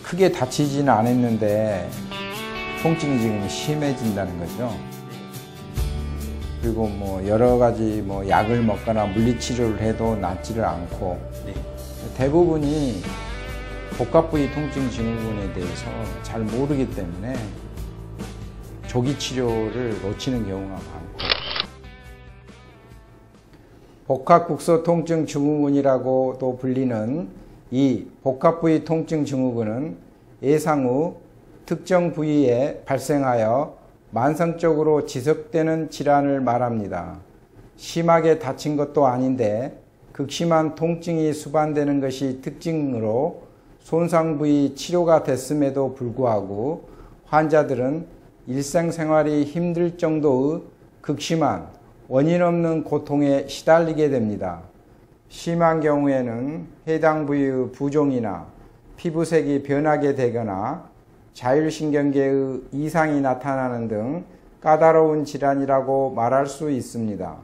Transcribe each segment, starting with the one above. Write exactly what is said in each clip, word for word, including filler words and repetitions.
크게 다치지는 않았는데 통증이 지금 심해진다는 거죠. 그리고 뭐 여러 가지 뭐 약을 먹거나 물리치료를 해도 낫지를 않고 네. 대부분이 복합부위 통증 증후군에 대해서 잘 모르기 때문에 조기 치료를 놓치는 경우가 많고, 복합국소 통증 증후군이라고도 불리는 이 복합부위 통증 증후군은 예상 후 특정 부위에 발생하여 만성적으로 지속되는 질환을 말합니다. 심하게 다친 것도 아닌데 극심한 통증이 수반되는 것이 특징으로 손상 부위 치료가 됐음에도 불구하고 환자들은 일상생활이 힘들 정도의 극심한 원인 없는 고통에 시달리게 됩니다. 심한 경우에는 해당 부위의 부종이나 피부색이 변하게 되거나 자율신경계의 이상이 나타나는 등 까다로운 질환이라고 말할 수 있습니다.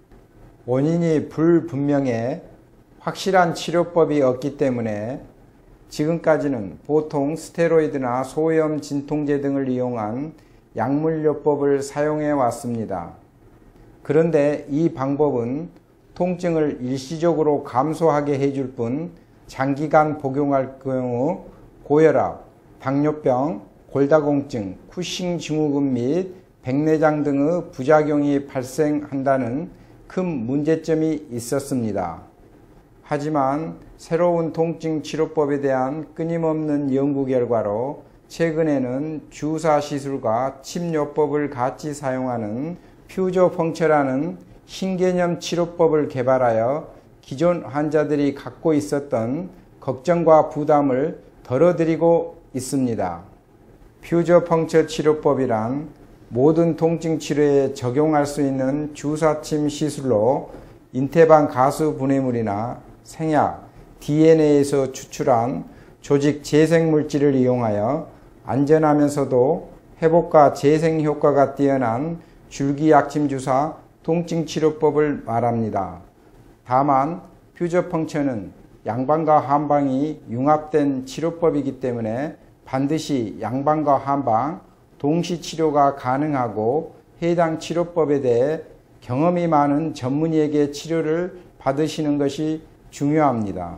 원인이 불분명해 확실한 치료법이 없기 때문에 지금까지는 보통 스테로이드나 소염 진통제 등을 이용한 약물요법을 사용해 왔습니다. 그런데 이 방법은 통증을 일시적으로 감소하게 해줄 뿐 장기간 복용할 경우 고혈압, 당뇨병, 골다공증, 쿠싱 증후군 및 백내장 등의 부작용이 발생한다는 큰 문제점이 있었습니다. 하지만 새로운 통증 치료법에 대한 끊임없는 연구 결과로 최근에는 주사 시술과 침요법을 같이 사용하는 퓨저 펑처라는 신개념 치료법을 개발하여 기존 환자들이 갖고 있었던 걱정과 부담을 덜어드리고 있습니다. 퓨저 펑처 치료법이란 모든 통증 치료에 적용할 수 있는 주사침 시술로 인태반 가수 분해물이나 생약, 디엔에이에서 추출한 조직 재생물질을 이용하여 안전하면서도 회복과 재생 효과가 뛰어난 줄기약침 주사 통증 치료법을 말합니다. 다만 퓨저 펑처는 양방과 한방이 융합된 치료법이기 때문에 반드시 양방과 한방 동시 치료가 가능하고 해당 치료법에 대해 경험이 많은 전문의에게 치료를 받으시는 것이 중요합니다.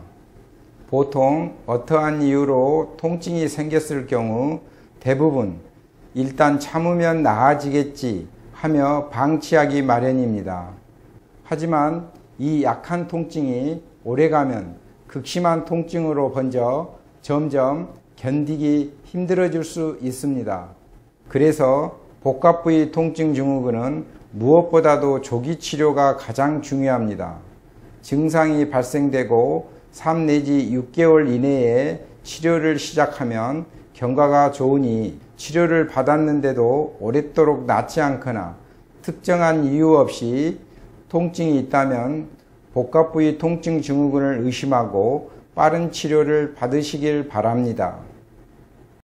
보통 어떠한 이유로 통증이 생겼을 경우 대부분 일단 참으면 나아지겠지 하며 방치하기 마련입니다. 하지만 이 약한 통증이 오래가면 극심한 통증으로 번져 점점 견디기 힘들어질 수 있습니다. 그래서 복합부위 통증 증후군은 무엇보다도 조기 치료가 가장 중요합니다. 증상이 발생되고 삼 내지 육 개월 이내에 치료를 시작하면 경과가 좋으니 치료를 받았는데도 오랫도록 낫지 않거나 특정한 이유 없이 통증이 있다면 복합부위 통증 증후군을 의심하고 빠른 치료를 받으시길 바랍니다.